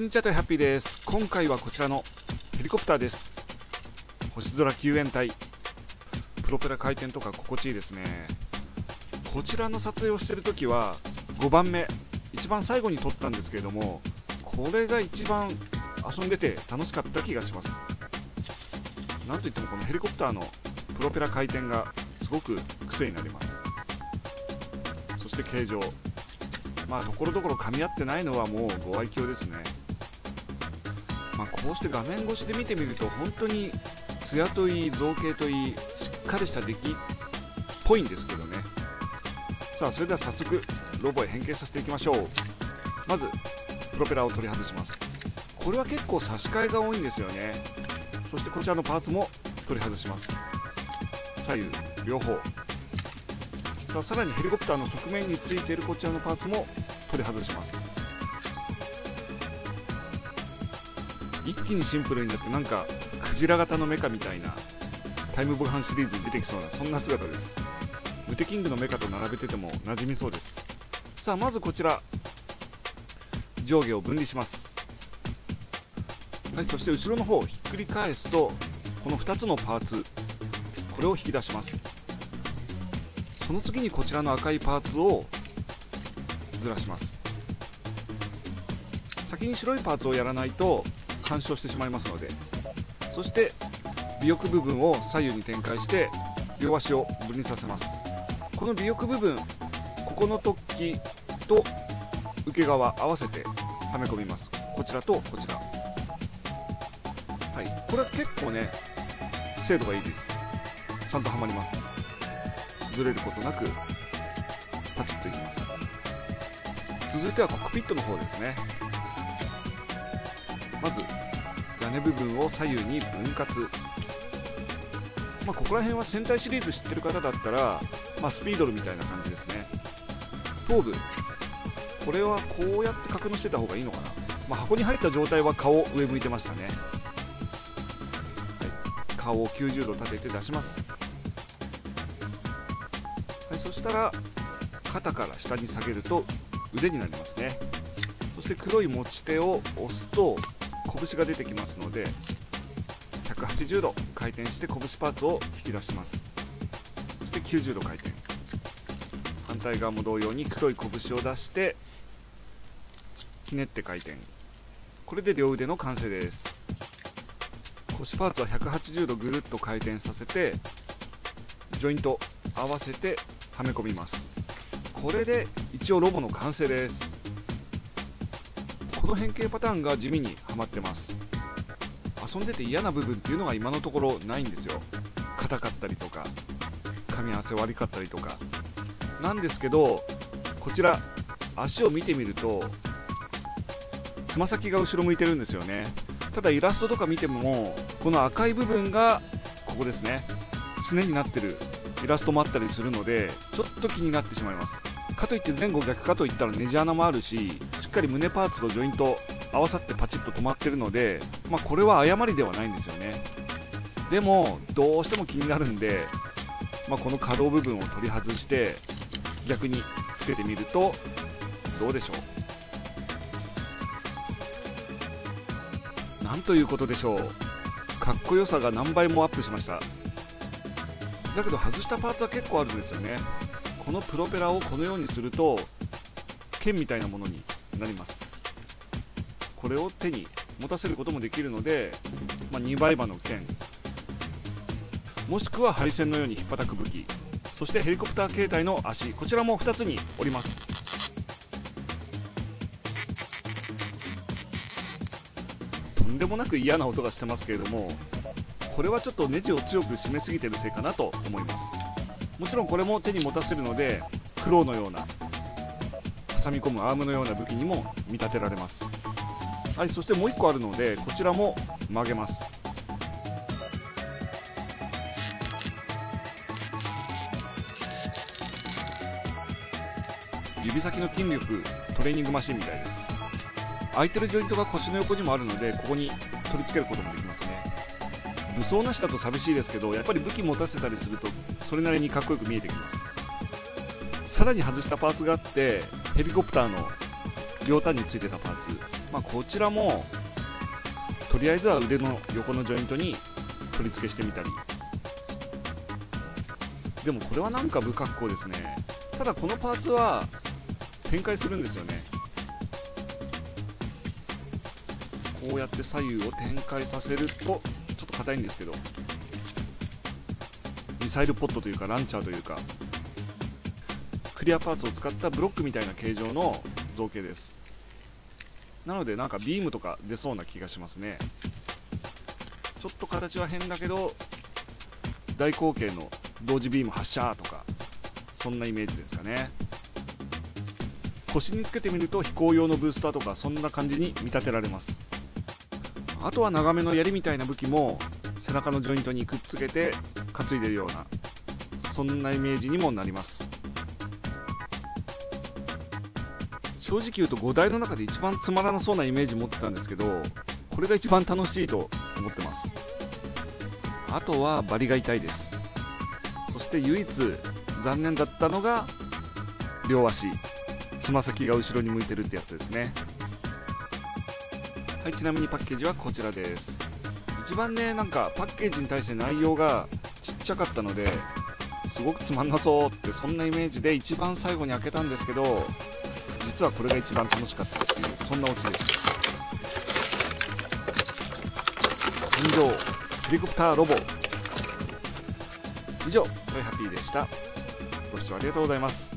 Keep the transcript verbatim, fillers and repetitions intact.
にちはとハッピーです。今回はこちらのヘリコプターです。星空救援隊、プロペラ回転とか心地いいですね。こちらの撮影をしているときはごばんめ、一番最後に撮ったんですけれども、これが一番遊んでて楽しかった気がします。なんといってもこのヘリコプターのプロペラ回転がすごく癖になります。そして形状、まあところどころ噛み合ってないのはもうご愛嬌ですね。まあ、こうして画面越しで見てみると本当に艶といい造形といいしっかりした出来っぽいんですけどね。さあそれでは早速ロボへ変形させていきましょう。まずプロペラを取り外します。これは結構差し替えが多いんですよね。そしてこちらのパーツも取り外します。左右両方。さあさらにヘリコプターの側面についているこちらのパーツも取り外します。一気にシンプルになって、なんかクジラ型のメカみたいなタイムボカンシリーズに出てきそうなそんな姿です。ムテキングのメカと並べてても馴染みそうです。さあまずこちら上下を分離します。はい、そして後ろの方をひっくり返すとこのふたつのパーツ、これを引き出します。その次にこちらの赤いパーツをずらします。先に白いパーツをやらないと干渉してしまいますので。そして尾翼部分を左右に展開して両足を分離させます。この尾翼部分、ここの突起と受け側合わせてはめ込みます。こちらとこちら。はい、これは結構ね精度がいいです。ちゃんとはまります。ずれることなくパチッといきます。続いてはコックピットの方ですね。まず屋根部分を左右に分割。まあ、ここら辺は戦隊シリーズ知ってる方だったら、まあ、スピードルみたいな感じですね。頭部、これはこうやって格納してた方がいいのかな。まあ、箱に入った状態は顔上向いてましたね。はい、顔をきゅうじゅうど立てて出します。はい、そしたら肩から下に下げると腕になりますね。そして黒い持ち手を押すと拳が出てきますので、ひゃくはちじゅうど回転して拳パーツを引き出します。そしてきゅうじゅうど回転、反対側も同様に黒い拳を出してひねって回転。これで両腕の完成です。腰パーツはひゃくはちじゅうどぐるっと回転させてジョイント合わせてはめ込みます。これで一応ロボの完成です。この変形パターンが地味にはまってます。遊んでて嫌な部分っていうのが今のところないんですよ。硬かったりとか噛み合わせ悪かったりとかなんですけど、こちら足を見てみるとつま先が後ろ向いてるんですよね。ただイラストとか見てもこの赤い部分がここですね、すねになってるイラストもあったりするのでちょっと気になってしまいます。かといって前後逆かといったらネジ穴もあるし、しっかり胸パーツとジョイント合わさってパチッと止まってるので、まあ、これは誤りではないんですよね。でもどうしても気になるんで、まあ、この可動部分を取り外して逆につけてみるとどうでしょう。なんということでしょう。かっこよさが何倍もアップしました。だけど外したパーツは結構あるんですよね。このプロペラをこのようにすると剣みたいなものになります。これを手に持たせることもできるので、まあ、にばい刃の剣、もしくはハリセンのように引っ叩く武器、そしてヘリコプター形態の足、こちらもふたつに折ります。とんでもなく嫌な音がしてますけれども、これはちょっとネジを強く締めすぎてるせいかなと思います。もちろんこれも手に持たせるのでクローのような挟み込むアームのような武器にも見立てられます。はい、そしてもういっこあるのでこちらも曲げます。指先の筋力トレーニングマシンみたいです。空いてるジョイントが腰の横にもあるのでここに取り付けることもできますね。武装なしだと寂しいですけど、やっぱり武器持たせたりするとそれなりにかっこよく見えてきます。さらに外したパーツがあって、ヘリコプターの両端についてたパーツ、 まあ、こちらもとりあえずは腕の横のジョイントに取り付けしてみたり。でもこれはなんか不格好ですね。ただこのパーツは展開するんですよね。こうやって左右を展開させるとちょっと硬いんですけど、ミサイルポットというかランチャーというかクリアパーツを使ったブロックみたいな形状の造形です。なのでなんかビームとか出そうな気がしますね。ちょっと形は変だけど大口径の同時ビーム発射とかそんなイメージですかね。腰につけてみると飛行用のブースターとかそんな感じに見立てられます。あとは長めの槍みたいな武器も背中のジョイントにくっつけて担いでるようなそんなイメージにもなります。正直言うとごだいの中で一番つまらなそうなイメージ持ってたんですけど、これが一番楽しいと思ってます。あとはバリが痛いです。そして唯一残念だったのが両足、つま先が後ろに向いてるってやつですね。はい、ちなみにパッケージはこちらです。一番ね、なんかパッケージに対して内容がちっちゃかったのですごくつまんなそうってそんなイメージで一番最後に開けたんですけど、実はこれが一番楽しかったっていうそんなオチです。人形ヘリコプターロボ。以上トイハッピーでした。ご視聴ありがとうございます。